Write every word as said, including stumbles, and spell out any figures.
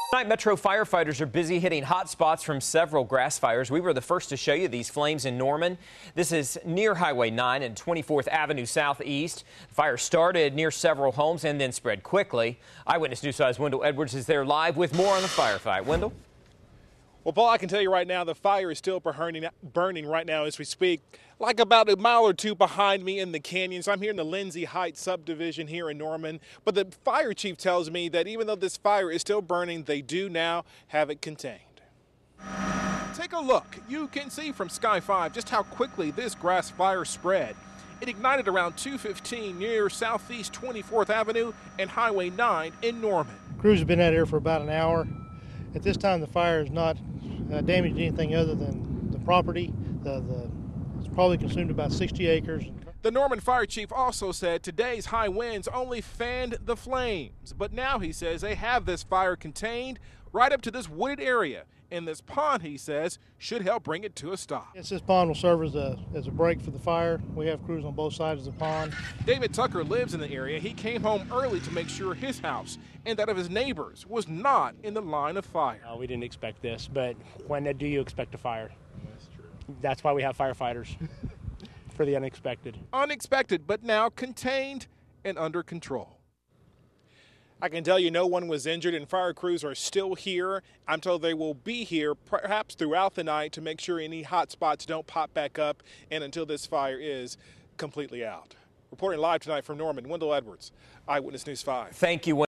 Tonight, Metro firefighters are busy hitting hot spots from several grass fires. We were the first to show you these flames in Norman. This is near Highway nine and twenty-fourth Avenue Southeast. The fire started near several homes and then spread quickly. Eyewitness News five's Wendell Edwards is there live with more on the firefight. Wendell? Well, Paul, I can tell you right now, the fire is still burning, burning right now as we speak, like about a mile or two behind me in the canyons. I'm here in the Lindsay Heights subdivision here in Norman, but the fire chief tells me that even though this fire is still burning, they do now have it contained. Take a look. You can see from Sky five just how quickly this grass fire spread. It ignited around two fifteen near Southeast twenty-fourth Avenue and Highway nine in Norman. Crews have been out here for about an hour. At this time, the fire has not uh, damaged anything other than the property. The, the, it's probably consumed about sixty acres. The Norman fire chief also said today's high winds only fanned the flames, but now he says they have this fire contained right up to this wooded area. And this pond, he says, should help bring it to a stop. Yes, this pond will serve as a, as a break for the fire. We have crews on both sides of the pond. David Tucker lives in the area. He came home early to make sure his house and that of his neighbors was not in the line of fire. Uh, we didn't expect this, but when do you expect a fire? That's true. That's why we have firefighters, for the unexpected. Unexpected, but now contained and under control. I can tell you no one was injured and fire crews are still here. I'm told they will be here perhaps throughout the night to make sure any hot spots don't pop back up and until this fire is completely out. Reporting live tonight from Norman, Wendell Edwards, Eyewitness News five. Thank you, Wendell.